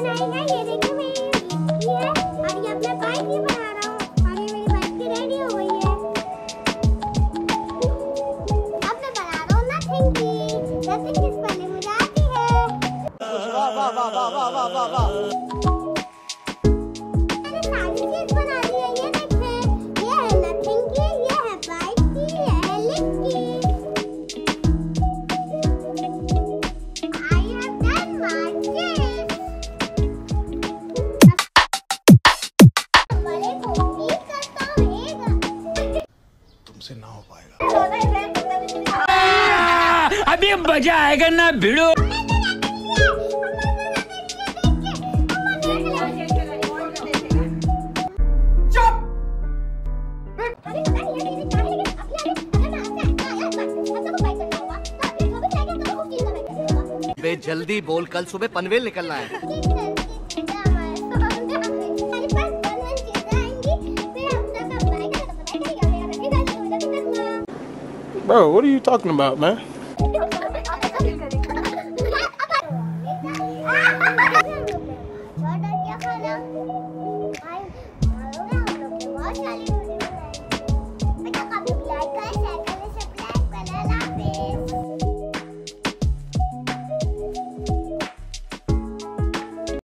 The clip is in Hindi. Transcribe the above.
बनाएगा। ये देखिए मेरी ये है और ये अपना बाइक भी बना रहा हूँ और ये मेरी बाइक भी रेडी हो गई है। अब मैं बना रहा हूँ नथिंग की, नथिंग किस पहले मुझे आती है। वाह वाह वाह वाह वाह वाह वाह वाह। मैंने सारी चीज बना दी है। ये देखिए ये है नथिंग की, ये है बाइक की, ये है लिफ्ट की। I have done my job। वाले को उम्मीद करता हूँ तुमसे ना हो पाएगा। अभी मजा आएगा ना भिड़ो। बे जल्दी बोल, कल सुबह पनवेल निकलना है। Bro, what are you talking about, man? बहुत